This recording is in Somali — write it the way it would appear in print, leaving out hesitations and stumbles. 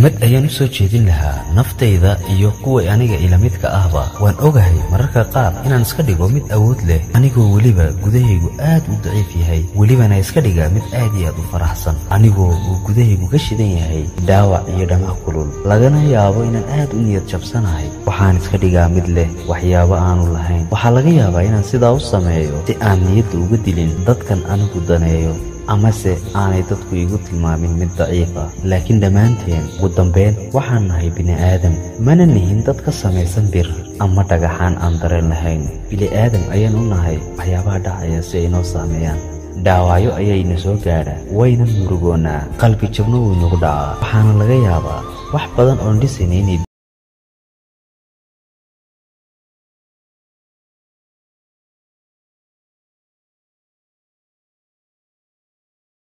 kelmad ayaan u soo jeedin lahaa naftayda iyo kuwa aniga ila midka ahba. Waan ogahay mararka qaar inaan iska dhigo mid awood leh anigoo waliba gudahaygu aad u daciif yahay, walibana iska dhiga mid aad iyo aad u faraxsan anigoo uu gudahaygu ka shidan yahay dhaawac iyo dhamac kulul, lagana yaabo inaan aad u niyad jabsanahay. Waxaan iska dhigaa mid leh waxyaabo aanu lahayn. Waxaa laga yaabaa inaan sidaa u sameeyo si aan niyadda uga dilin dadkan anigu daneeyo, amase aanay dadku igu tilmaamin mid daciif ah. Laakiin dhammaanteen ugu dambeyn waxaan nahay bini'aadam, mana nihin dad ka samaysan bir ama dhagaxaan aan dareen lahayn. Bini'aadam ayaan u nahay, waxyaabaha dhacaya si ay noo saameeyaan. Dhaawacyo ayayna soo gaadha, wayna murugoonaa, qalbi jabna wuu nagu dhacaa. Waxaana laga yaabaa wax badan oon dhisayna inay